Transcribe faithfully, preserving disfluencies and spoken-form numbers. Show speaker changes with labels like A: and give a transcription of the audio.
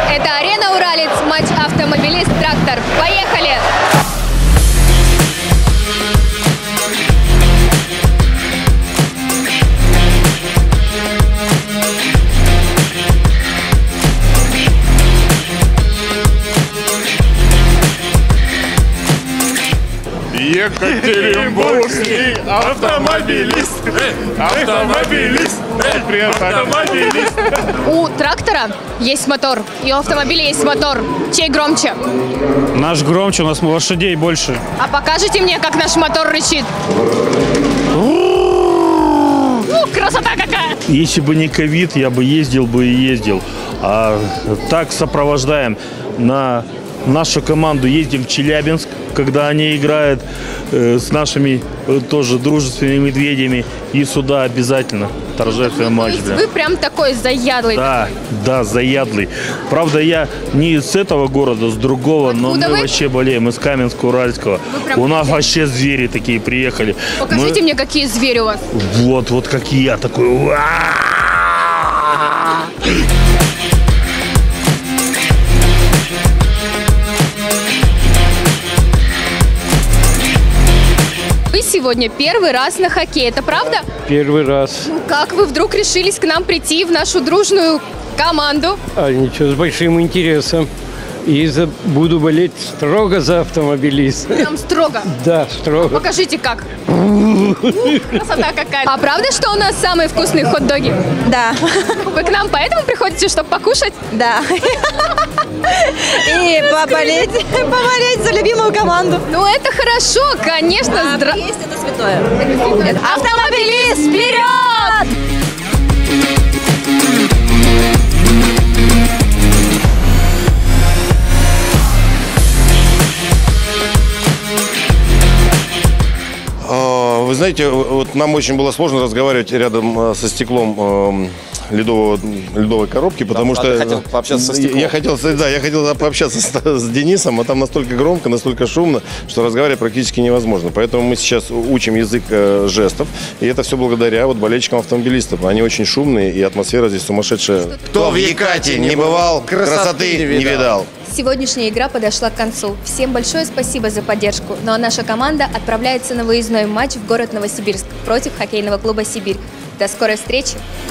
A: Это арена Уралец, матч автомобилист-трактор. Поехали!
B: Екатеринбургский автомобилист, автомобилист, автомобилист.
A: У трактора есть мотор, и у автомобиля есть мотор. Чей громче?
C: Наш громче, у нас лошадей больше.
A: А покажите мне, как наш мотор рычит. Ну, красота какая!
C: Если бы не ковид, я бы ездил бы и ездил. А так сопровождаем на нашу команду, ездим в Челябинск, когда они играют э, с нашими э, тоже дружественными медведями. И сюда обязательно торжественный матч.
A: То есть вы прям такой заядлый.
C: Да,
A: такой.
C: да, заядлый. Правда, я не с этого города, с другого,
A: Откуда
C: но мы
A: вы?
C: вообще болеем из Каменска-Уральского.
A: прям
C: У нас
A: хотите?
C: вообще звери такие приехали.
A: Покажите
C: Мы-
A: мне, какие звери у вас.
C: Вот, вот как я такой. Уа!
A: Вы сегодня первый раз на хоккей, это правда?
D: Первый раз.
A: Как вы вдруг решились к нам прийти в нашу дружную команду?
D: А ничего, с большим интересом. И за, буду болеть строго за автомобилиста.
A: Прям строго.
D: Да, строго.
A: Покажите, как. Красота какая. А правда, что у нас самые вкусные хот-доги?
E: Да,
A: Вы к нам поэтому приходите, чтобы покушать?
E: да. И поболеть, поболеть за любимую команду.
A: Ну, это хорошо, конечно. здра-
E: Есть это святое.
A: Автомобилист, вперед!
B: Вы знаете, вот нам очень было сложно разговаривать рядом со стеклом э, ледового, ледовой коробки, потому
F: Да,
B: что
F: ты хотел пообщаться со стеклом.
B: я хотел, да, я хотел пообщаться с, с Денисом, а там настолько громко, настолько шумно, что разговаривать практически невозможно. Поэтому мы сейчас учим язык э, жестов, и это все благодаря вот болельщикам автомобилистов. Они очень шумные, и атмосфера здесь сумасшедшая. Кто в Екате не бывал, красоты не видал.
A: Сегодняшняя игра подошла к концу. Всем большое спасибо за поддержку. Ну а наша команда отправляется на выездной матч в город Новосибирск против хоккейного клуба «Сибирь». До скорой встречи!